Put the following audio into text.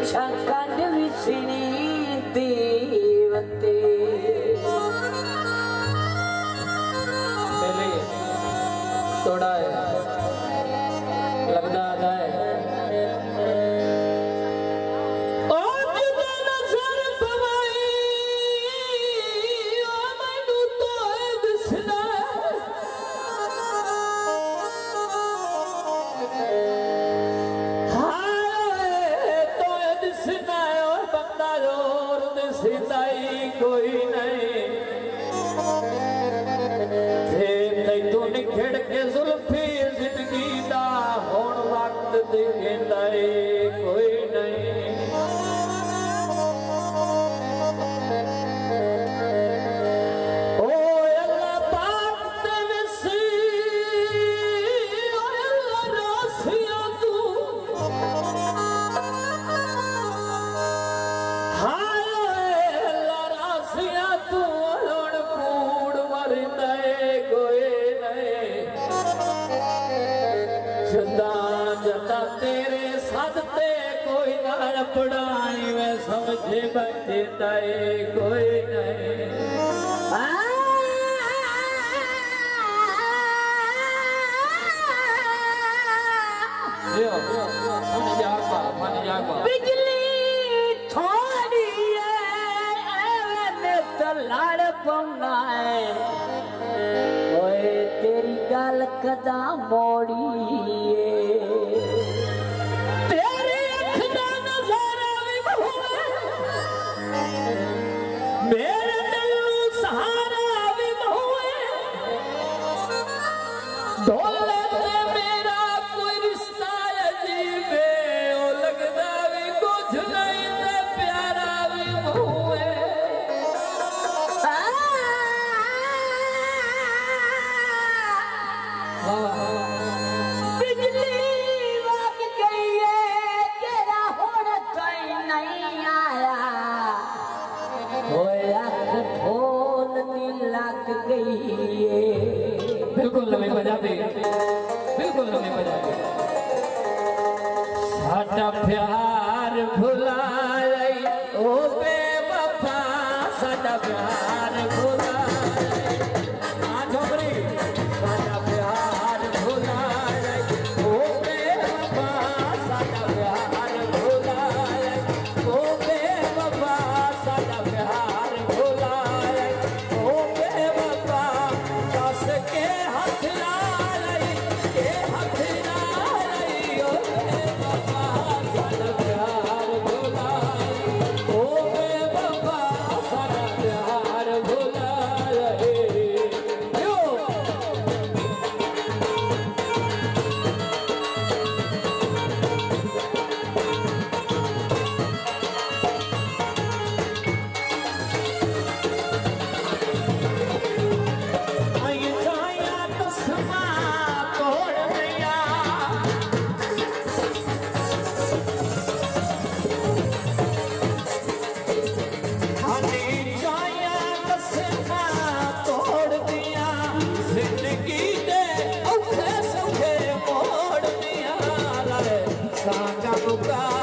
छकंड विसनी देवते पहले थोड़ा लगदा आता है कोई नहीं थे तू निखड़ के जुल्फी जिंदगी दा होण वक्त दिखेंदा कोई नहीं ओ अल्लाह पाक ते विसी ओ अल्लाह रासिया तू तेरे साथ ते कोई ना पढ़ाई में समझे बैठे कोई नहीं बिजली थोड़ी है तो लड़ पौना है ओए तेरी गल कदा मोड़ी मेरे दिल सहारा भी बहुए ढोले से मेरा कोई रिश्ता अजीब है ओ लगदा भी कुछ नहीं ते प्यारा भी बहुए बिजली लग गई है तेरा होड़ कोई नहीं आया लग गई बिल्कुल नवी पंजाबी बिल्कुल नवी पंजाबी साडा प्यार भुला ओ बेवफा साडा प्यार भुला साडा प्यार भुला ओ बेवफा साडा प्यार भुला ओ बेवफा साडा प्यार भुला Sangka buka